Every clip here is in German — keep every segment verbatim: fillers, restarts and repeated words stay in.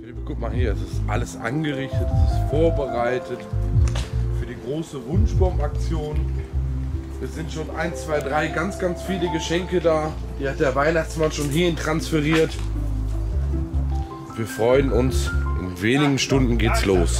Guck mal hier, es ist alles angerichtet, es ist vorbereitet für die große Wunschbaumaktion. Es sind schon eins, zwei, drei ganz, ganz viele Geschenke da. Die hat der Weihnachtsmann schon hierhin transferiert. Wir freuen uns. In wenigen Stunden geht's los.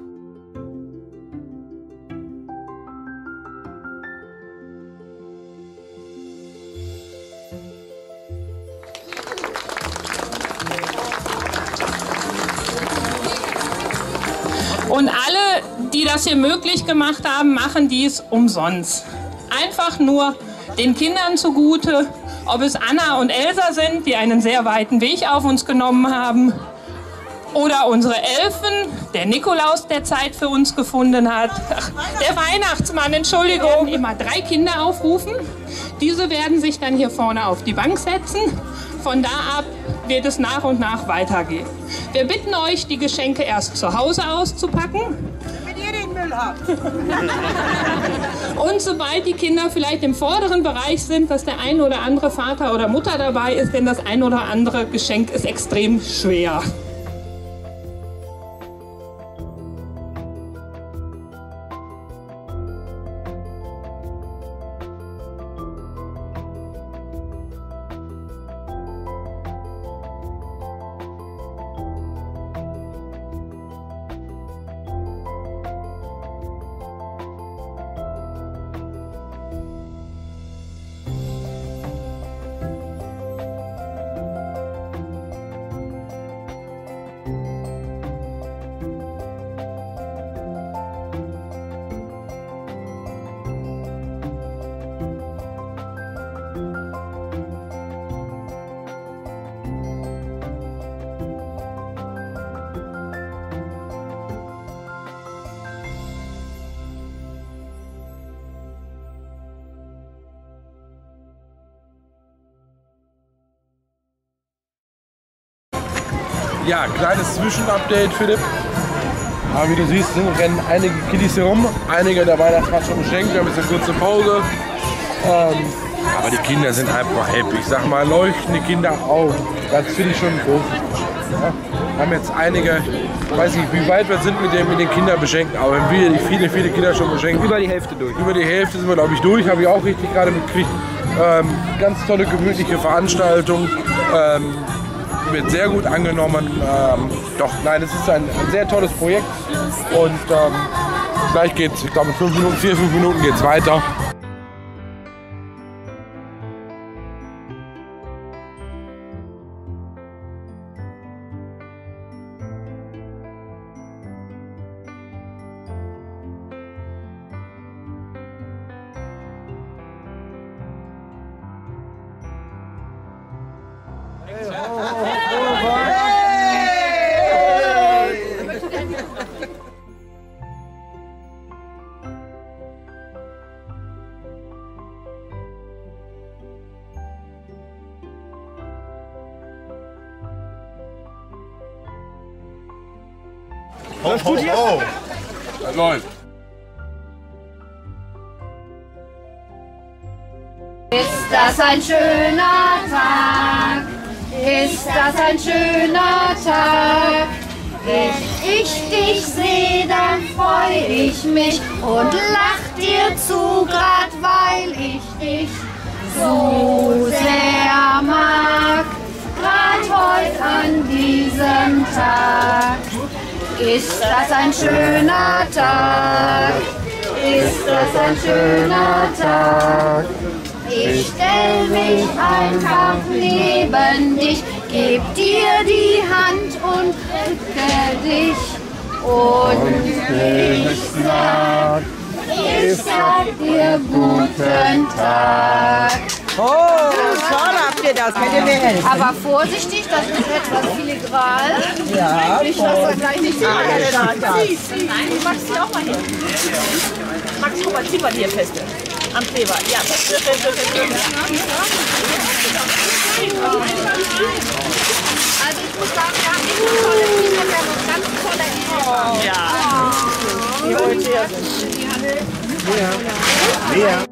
Und alle, die das hier möglich gemacht haben, machen dies umsonst. Einfach nur den Kindern zugute, ob es Anna und Elsa sind, die einen sehr weiten Weg auf uns genommen haben, oder unsere Elfen, der Nikolaus, der Zeit für uns gefunden hat, ach, der Weihnachtsmann, Entschuldigung. Wir werden immer drei Kinder aufrufen. Diese werden sich dann hier vorne auf die Bank setzen. Von da ab wird es nach und nach weitergehen. Wir bitten euch, die Geschenke erst zu Hause auszupacken. Wenn ihr den Müll habt. Und sobald die Kinder vielleicht im vorderen Bereich sind, dass der ein oder andere Vater oder Mutter dabei ist, denn das ein oder andere Geschenk ist extrem schwer. Ja, kleines Zwischenupdate, Philipp. Aber wie du siehst, rennen einige Kiddies hier rum. Einige der Weihnachtsmann schon geschenkt. Wir haben jetzt eine kurze Pause. Ähm, aber die Kinder sind einfach happy. Ich sag mal, leuchtende Kinderaugen. Das finde ich schon groß. Ja, wir haben jetzt einige, ich weiß nicht, wie weit wir sind mit den, mit den Kindern beschenken, aber wir haben viele, viele Kinder schon beschenkt. Über die Hälfte durch. Über die Hälfte sind wir, glaube ich, durch. Habe ich auch richtig gerade mitgekriegt. Ähm, ganz tolle, gemütliche Veranstaltung. Ähm, wird sehr gut angenommen. Ähm, doch, nein, es ist ein, ein sehr tolles Projekt. Und ähm, gleich geht's, ich glaube, in fünf Minuten, vier, fünf Minuten geht's weiter. Was tut ihr? Oh, das läuft. Ist das ein schöner Tag? Ist das ein schöner Tag? Wenn ich dich sehe, dann freu ich mich und lach dir zu, grad weil ich dich so sehr mag. Grad heut an diesem Tag. Ist das ein schöner Tag? Ist das ein schöner Tag? Ich stell mich einfach neben dich, geb dir die Hand und drücke dich. Und ich sag, ich sag dir guten Tag. Oh, toll habt ihr das. Könnt ihr mir helfen? Aber vorsichtig, das ist etwas filigran. Ja, Ich lasse das gleich nicht da, ziehen. da. Nein, du machst sie auch mal hin. Max, guck mal, zieh mal hier fest. Am Kleber. Ja, fest, fest, fest, fest. Also ich muss sagen, wir haben echt tolle Kinder, wir haben ganz tolle Eltern. Ja. Die heute hier sind. Lea. Lea.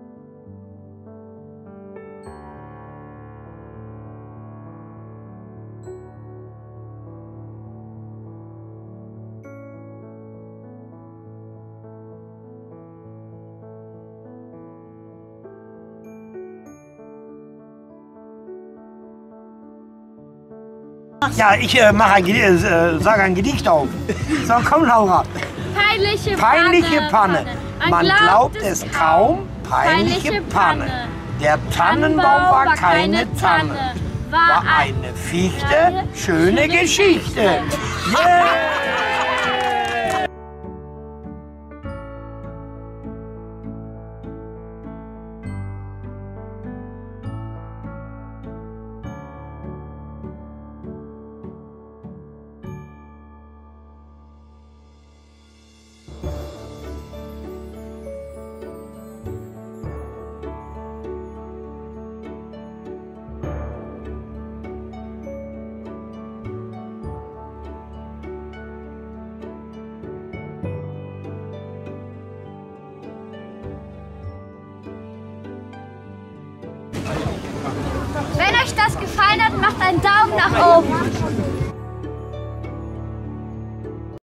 Ja, ich äh, mache ein, äh, sage ein Gedicht auf. So, komm, Laura. Peinliche Panne. Peinliche Panne. Man glaubt es kaum. Peinliche Panne. Der Tannenbaum war keine Tanne, war eine Fichte. Schöne Geschichte. Yeah! Wenn euch das gefallen hat, macht einen Daumen nach oben.